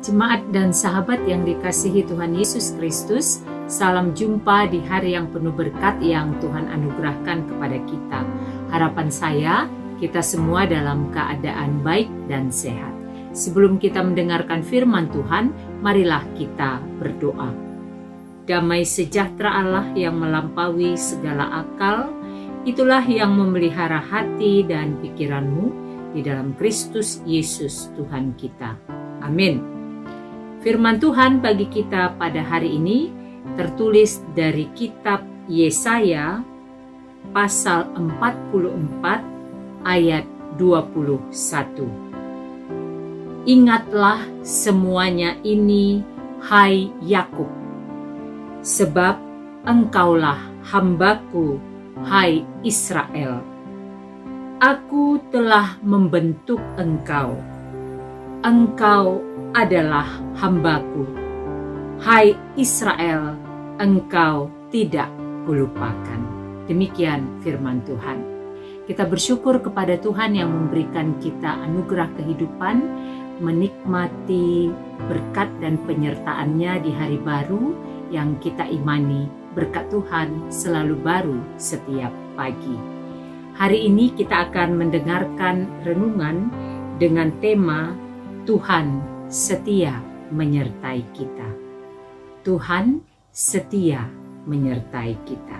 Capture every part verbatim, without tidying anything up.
Jemaat dan sahabat yang dikasihi Tuhan Yesus Kristus, salam jumpa di hari yang penuh berkat yang Tuhan anugerahkan kepada kita. Harapan saya, kita semua dalam keadaan baik dan sehat. Sebelum kita mendengarkan firman Tuhan, marilah kita berdoa. Damai sejahtera Allah yang melampaui segala akal, itulah yang memelihara hati dan pikiranmu di dalam Kristus Yesus Tuhan kita. Amin. Firman Tuhan bagi kita pada hari ini tertulis dari kitab Yesaya pasal empat puluh empat ayat dua puluh satu. Ingatlah semuanya ini, hai Yakub, sebab engkaulah hambaku, hai Israel. Aku telah membentuk engkau. Engkau adalah hambaku. Hai Israel, engkau tidak kulupakan. Demikian firman Tuhan. Kita bersyukur kepada Tuhan yang memberikan kita anugerah kehidupan, menikmati berkat dan penyertaan-Nya di hari baru yang kita imani. Berkat Tuhan selalu baru setiap pagi. Hari ini kita akan mendengarkan renungan dengan tema Tuhan setia menyertai kita. Tuhan setia menyertai kita.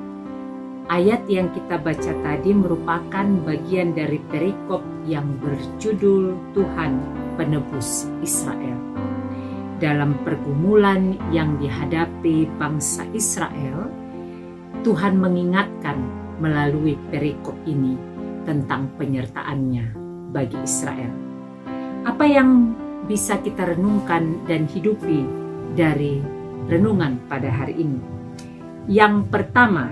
Ayat yang kita baca tadi merupakan bagian dari perikop yang berjudul Tuhan Penebus Israel. Dalam pergumulan yang dihadapi bangsa Israel, Tuhan mengingatkan melalui perikop ini tentang penyertaan-Nya bagi Israel. Apa yang bisa kita renungkan dan hidupi dari renungan pada hari ini? Yang pertama,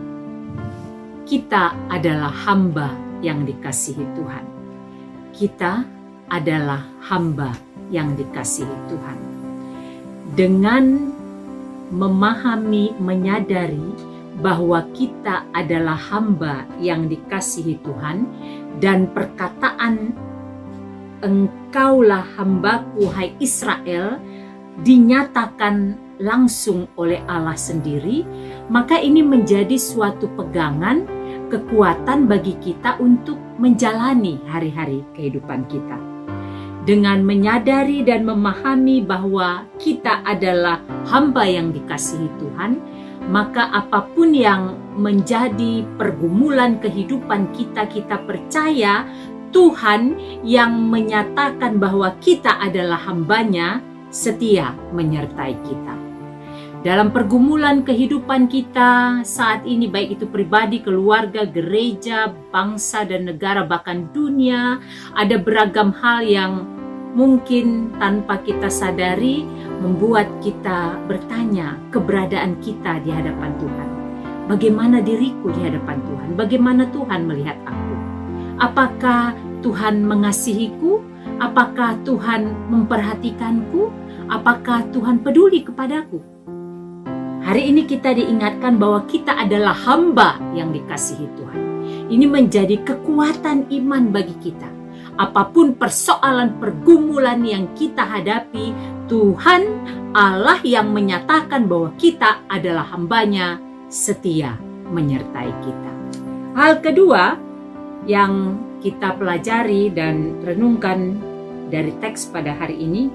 kita adalah hamba yang dikasihi Tuhan. Kita adalah hamba yang dikasihi Tuhan. Dengan memahami, menyadari bahwa kita adalah hamba yang dikasihi Tuhan dan perkataan engkaulah hambaku hai Israel dinyatakan langsung oleh Allah sendiri, maka ini menjadi suatu pegangan, kekuatan bagi kita untuk menjalani hari-hari kehidupan kita. Dengan menyadari dan memahami bahwa kita adalah hamba yang dikasihi Tuhan, maka apapun yang menjadi pergumulan kehidupan kita, kita percaya Tuhan yang menyatakan bahwa kita adalah hamba-Nya setia menyertai kita. Dalam pergumulan kehidupan kita saat ini, baik itu pribadi, keluarga, gereja, bangsa dan negara, bahkan dunia, ada beragam hal yang mungkin tanpa kita sadari membuat kita bertanya keberadaan kita di hadapan Tuhan. Bagaimana diriku di hadapan Tuhan? Bagaimana Tuhan melihat aku? Apakah Tuhan mengasihiku? Apakah Tuhan memperhatikanku? Apakah Tuhan peduli kepadaku? Hari ini kita diingatkan bahwa kita adalah hamba yang dikasihi Tuhan. Ini menjadi kekuatan iman bagi kita. Apapun persoalan pergumulan yang kita hadapi, Tuhan Allah yang menyatakan bahwa kita adalah hamba-Nya setia menyertai kita. Hal kedua yang kita pelajari dan renungkan dari teks pada hari ini,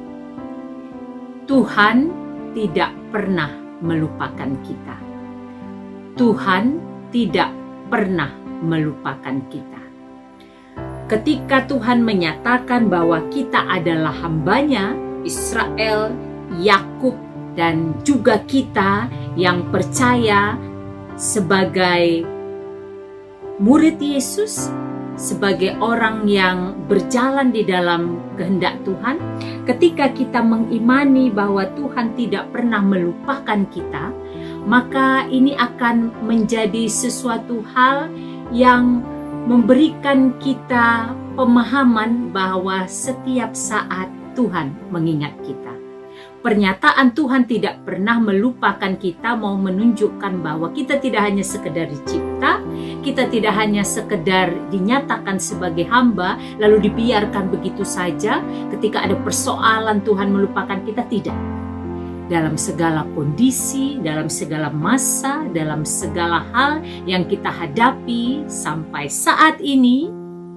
Tuhan tidak pernah melupakan kita. Tuhan tidak pernah melupakan kita. Ketika Tuhan menyatakan bahwa kita adalah hamba-Nya, Israel, Yakub, dan juga kita yang percaya sebagai murid Yesus, sebagai orang yang berjalan di dalam kehendak Tuhan, ketika kita mengimani bahwa Tuhan tidak pernah melupakan kita, maka ini akan menjadi sesuatu hal yang memberikan kita pemahaman bahwa setiap saat Tuhan mengingat kita. Pernyataan Tuhan tidak pernah melupakan kita mau menunjukkan bahwa kita tidak hanya sekedar dicipta, kita tidak hanya sekedar dinyatakan sebagai hamba, lalu dibiarkan begitu saja. Ketika ada persoalan Tuhan melupakan kita, tidak. Dalam segala kondisi, dalam segala masa, dalam segala hal yang kita hadapi sampai saat ini,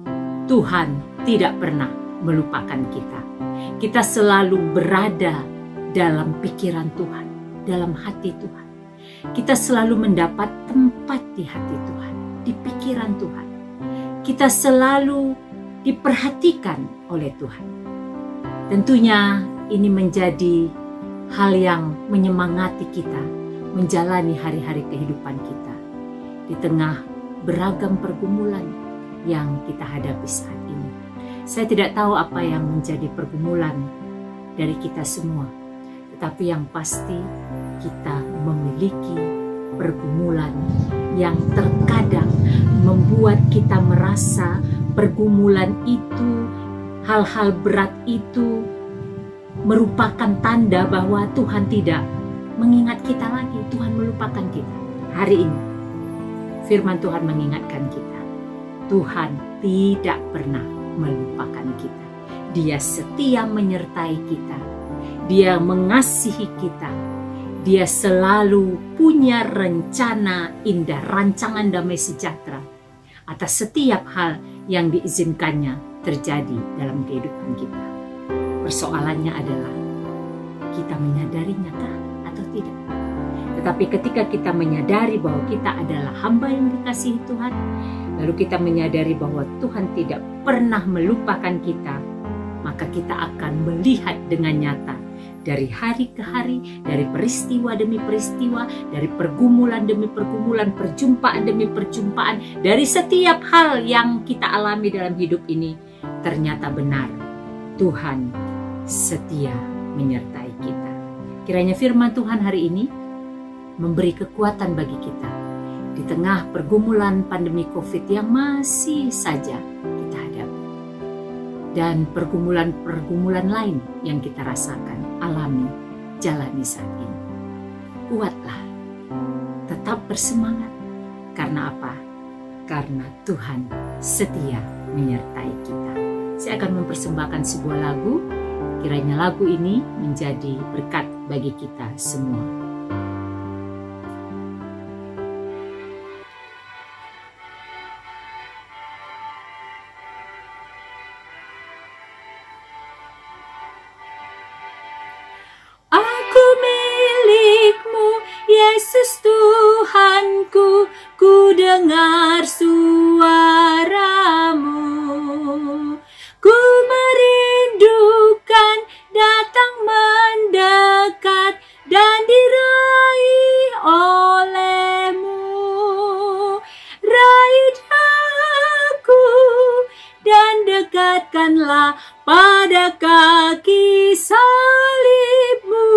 Tuhan tidak pernah melupakan kita. Kita selalu berada dalam pikiran Tuhan, dalam hati Tuhan. Kita selalu mendapat tempat di hati Tuhan, di pikiran Tuhan. Kita selalu diperhatikan oleh Tuhan. Tentunya ini menjadi hal yang menyemangati kita menjalani hari-hari kehidupan kita di tengah beragam pergumulan yang kita hadapi saat ini. Saya tidak tahu apa yang menjadi pergumulan dari kita semua, tetapi yang pasti kita memiliki pergumulan yang terkadang membuat kita merasa pergumulan itu, hal-hal berat itu merupakan tanda bahwa Tuhan tidak mengingat kita lagi. Tuhan melupakan kita. Hari ini firman Tuhan mengingatkan kita, Tuhan tidak pernah melupakan kita. Dia setia menyertai kita. Dia mengasihi kita. Dia selalu punya rencana indah, rancangan damai sejahtera atas setiap hal yang diizinkannya terjadi dalam kehidupan kita. Persoalannya adalah kita menyadarinya kah atau tidak? Tetapi ketika kita menyadari bahwa kita adalah hamba yang dikasihi Tuhan, lalu kita menyadari bahwa Tuhan tidak pernah melupakan kita, maka kita akan melihat dengan nyata dari hari ke hari, dari peristiwa demi peristiwa, dari pergumulan demi pergumulan, perjumpaan demi perjumpaan, dari setiap hal yang kita alami dalam hidup ini, ternyata benar Tuhan setia menyertai kita. Kiranya firman Tuhan hari ini memberi kekuatan bagi kita di tengah pergumulan pandemi COVID yang masih saja kita hadapi, dan pergumulan-pergumulan lain yang kita rasakan, alami, jalani saat ini. Kuatlah, tetap bersemangat. Karena apa? Karena Tuhan setia menyertai kita. Saya akan mempersembahkan sebuah lagu. Kiranya lagu ini menjadi berkat bagi kita semua. Aku milikmu, Yesus Tuhanku, ku dengar suaramu. Ku merindukan datang mendekat dan diraih olehmu. Raih daku dan dekatkanlah pada kaki salibmu.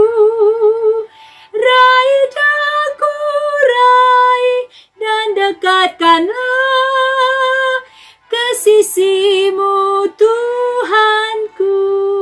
Raih daku, raih dan dekatkanlah ke sisimu Tuhanku.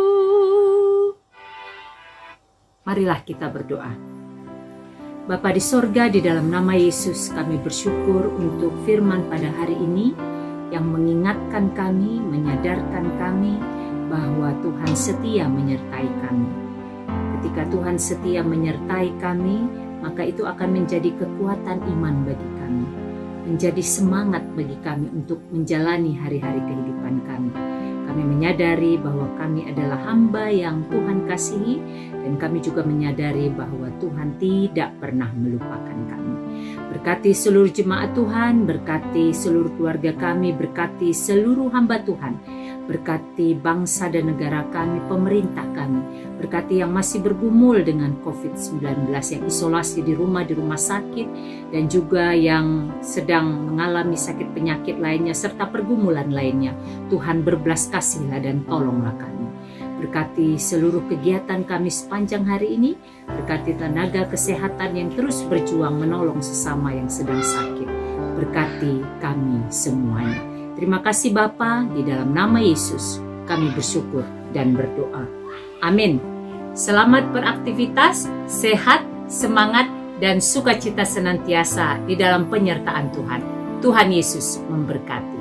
Marilah kita berdoa. Bapa di sorga, di dalam nama Yesus kami bersyukur untuk firman pada hari ini yang mengingatkan kami, menyadarkan kami bahwa Tuhan setia menyertai kami. Ketika Tuhan setia menyertai kami, maka itu akan menjadi kekuatan iman bagi kami, menjadi semangat bagi kami untuk menjalani hari-hari kehidupan kami. Kami menyadari bahwa kami adalah hamba yang Tuhan kasihi, dan kami juga menyadari bahwa Tuhan tidak pernah melupakan kami. Berkati seluruh jemaat Tuhan, berkati seluruh keluarga kami, berkati seluruh hamba Tuhan, berkati bangsa dan negara kami, pemerintah kami, berkati yang masih bergumul dengan covid sembilan belas, yang isolasi di rumah, di rumah sakit, dan juga yang sedang mengalami sakit penyakit lainnya, serta pergumulan lainnya. Tuhan berbelas kasihlah dan tolonglah kami. Berkati seluruh kegiatan kami sepanjang hari ini, berkati tenaga kesehatan yang terus berjuang menolong sesama yang sedang sakit. Berkati kami semuanya. Terima kasih Bapa, di dalam nama Yesus kami bersyukur dan berdoa. Amin. Selamat beraktivitas, sehat, semangat, dan sukacita senantiasa di dalam penyertaan Tuhan. Tuhan Yesus memberkati.